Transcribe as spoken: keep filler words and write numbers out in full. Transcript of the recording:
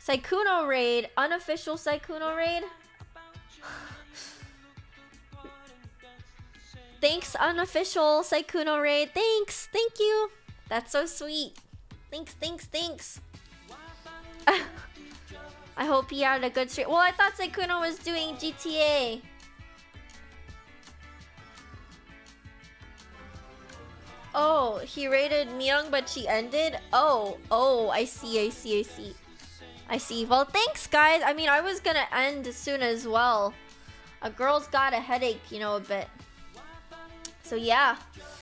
Sykkuno raid. Unofficial Sykkuno raid. Thanks, unofficial Sykkuno raid. Thanks. Thank you. That's so sweet. Thanks, thanks, thanks. I hope he had a good stream. Well, I thought Sykkuno was doing G T A. Oh, he raided Myung, but she ended? Oh, oh, I see, I see, I see. I see. Well, thanks, guys. I mean, I was gonna end soon as well. A girl's got a headache, you know, a bit. So, yeah.